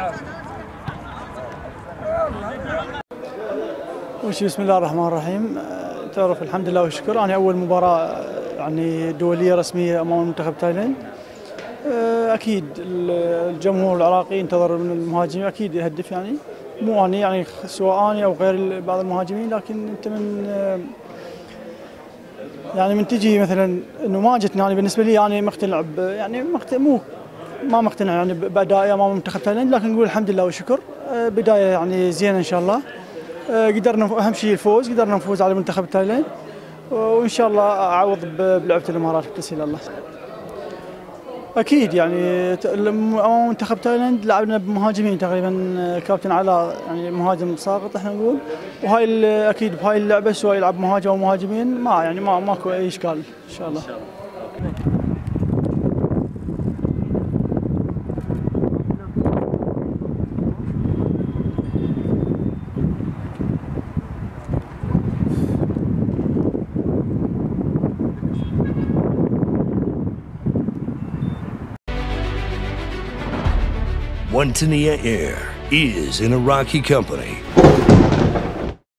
بسم الله الرحمن الرحيم. تعرف الحمد لله والشكر، أنا أول مباراة يعني دولية رسمية أمام منتخب تايلاند. أكيد الجمهور العراقي ينتظر من المهاجمين أكيد يهدف، يعني مو أنا يعني سواء أنا أو غير بعض المهاجمين، لكن أنت من تجي مثلا إنه ما جتني يعني بالنسبة لي يعني مقتنع يعني ما مقتنع يعني بأدائي أمام منتخب تايلاند، لكن نقول الحمد لله والشكر. بداية يعني زينة إن شاء الله. قدرنا أهم شيء الفوز، قدرنا نفوز على منتخب تايلاند، وإن شاء الله أعوض بلعبة الإمارات بتسهيل الله. أكيد يعني أمام منتخب تايلاند لعبنا بمهاجمين تقريبا، كابتن علاء يعني مهاجم ساقط احنا نقول، وهاي أكيد بهاي اللعبة سواء يلعب مهاجم أو مهاجمين ماكو أي إشكال إن شاء الله. One Tania Air is an Iraqi company